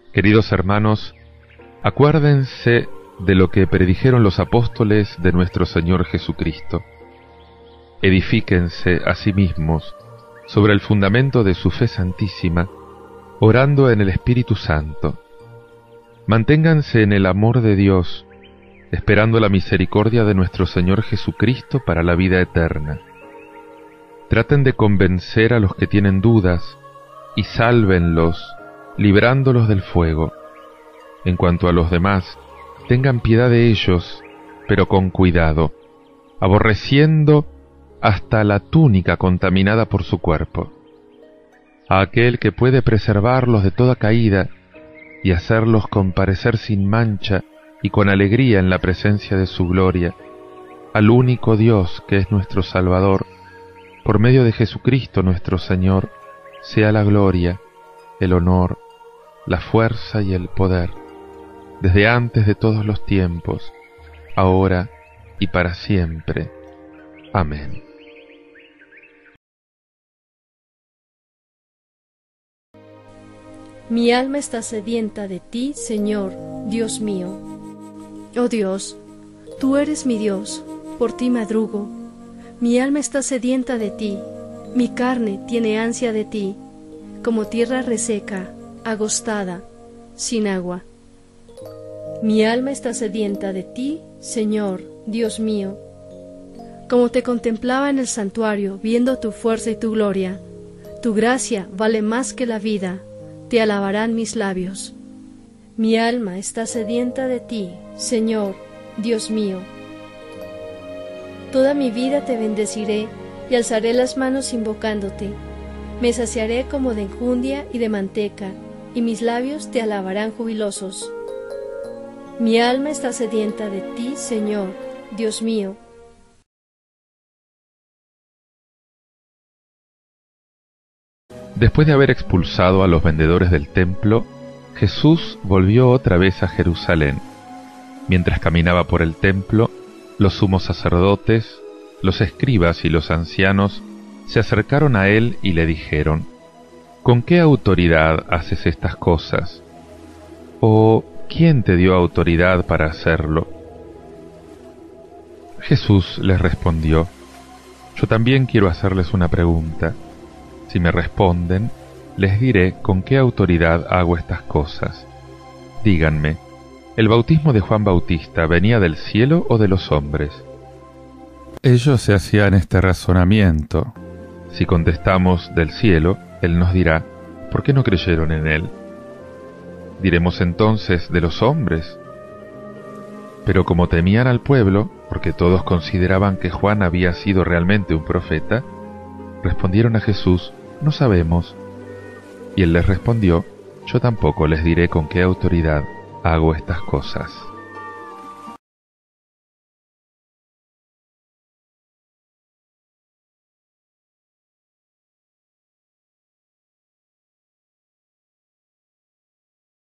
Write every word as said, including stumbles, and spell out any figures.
Queridos hermanos, acuérdense de lo que predijeron los apóstoles de nuestro Señor Jesucristo. Edifíquense a sí mismos sobre el fundamento de su fe santísima, orando en el Espíritu Santo. Manténganse en el amor de Dios, esperando la misericordia de nuestro Señor Jesucristo para la vida eterna. Traten de convencer a los que tienen dudas y sálvenlos, librándolos del fuego. En cuanto a los demás, tengan piedad de ellos, pero con cuidado, aborreciendo hasta la túnica contaminada por su cuerpo. A aquel que puede preservarlos de toda caída y hacerlos comparecer sin mancha y con alegría en la presencia de su gloria, al único Dios que es nuestro Salvador, por medio de Jesucristo nuestro Señor, sea la gloria, el honor, la fuerza y el poder, desde antes de todos los tiempos, ahora y para siempre. Amén. Mi alma está sedienta de ti, Señor, Dios mío. Oh Dios, tú eres mi Dios, por ti madrugo. Mi alma está sedienta de ti, mi carne tiene ansia de ti, como tierra reseca, agostada, sin agua. Mi alma está sedienta de ti, Señor, Dios mío. Como te contemplaba en el santuario, viendo tu fuerza y tu gloria, tu gracia vale más que la vida, te alabarán mis labios. Mi alma está sedienta de ti, Señor, Dios mío. Toda mi vida te bendeciré y alzaré las manos invocándote. Me saciaré como de enjundia y de manteca, y mis labios te alabarán jubilosos. Mi alma está sedienta de ti, Señor, Dios mío. Después de haber expulsado a los vendedores del templo, Jesús volvió otra vez a Jerusalén. Mientras caminaba por el templo, los sumos sacerdotes, los escribas y los ancianos se acercaron a él y le dijeron: ¿Con qué autoridad haces estas cosas? ¿O quién te dio autoridad para hacerlo? Jesús les respondió: Yo también quiero hacerles una pregunta. Si me responden, les diré con qué autoridad hago estas cosas. Díganme, ¿el bautismo de Juan Bautista venía del cielo o de los hombres? Ellos se hacían este razonamiento. Si contestamos del cielo, él nos dirá: ¿por qué no creyeron en él? Diremos entonces: de los hombres. Pero como temían al pueblo, porque todos consideraban que Juan había sido realmente un profeta, respondieron a Jesús: no sabemos. Y él les respondió: yo tampoco les diré con qué autoridad hago estas cosas.